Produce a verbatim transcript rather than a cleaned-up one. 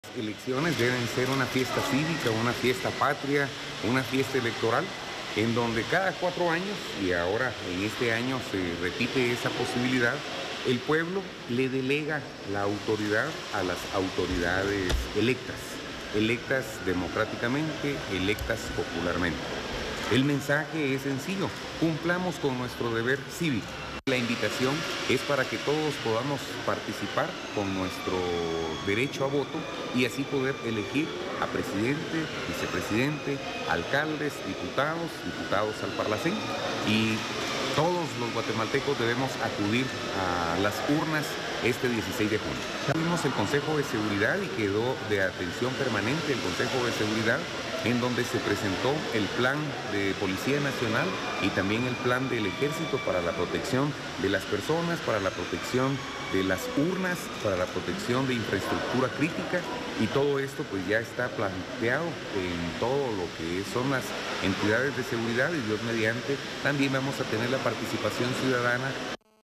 Elecciones deben ser una fiesta cívica, una fiesta patria, una fiesta electoral, en donde cada cuatro años, y ahora en este año se repite esa posibilidad, el pueblo le delega la autoridad a las autoridades electas, electas democráticamente, electas popularmente. El mensaje es sencillo: cumplamos con nuestro deber cívico. La invitación es para que todos podamos participar con nuestro derecho a voto y así poder elegir a presidente, vicepresidente, alcaldes, diputados, diputados al Parlacén, y todos los guatemaltecos debemos acudir a las urnas este dieciséis de junio. Tuvimos el Consejo de Seguridad y quedó de atención permanente el Consejo de Seguridad, en donde se presentó el plan de Policía Nacional y también el plan del Ejército para la protección de las personas, para la protección de las urnas, para la protección de infraestructura crítica, y todo esto pues ya está planteado en todo lo que son las entidades de seguridad, y Dios mediante también vamos a tener la participación ciudadana